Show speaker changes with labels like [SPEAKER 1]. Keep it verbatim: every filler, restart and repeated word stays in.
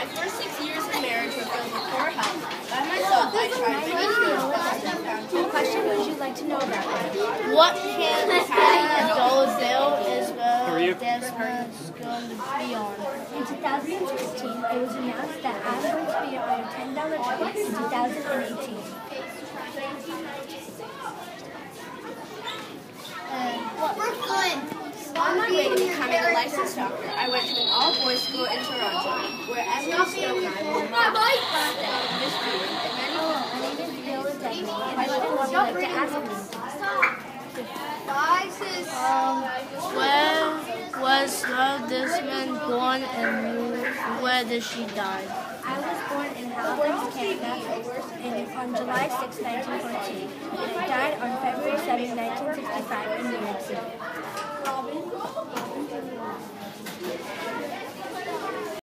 [SPEAKER 1] My first six years of marriage were filled with poor health. By myself, I tried many cures, but nothing found to
[SPEAKER 2] What question would you like to know about?
[SPEAKER 3] What can Dolezal Isabel Desmond's going to be on?
[SPEAKER 2] In two thousand sixteen, it was announced that I'm going to be on a ten dollar trip in two thousand eighteen.
[SPEAKER 1] On my way to becoming a licensed doctor, I went to an all-boys school in Toronto, where everyone spoke my
[SPEAKER 2] Hello, my name is Bill Desmond. What question would you like to ask me?
[SPEAKER 3] Um, where was Love Desmond born and where did she die?
[SPEAKER 2] I was born in Halifax, Canada, in, on July sixth, nineteen fourteen. I died on February seventh, nineteen sixty-five in New York City.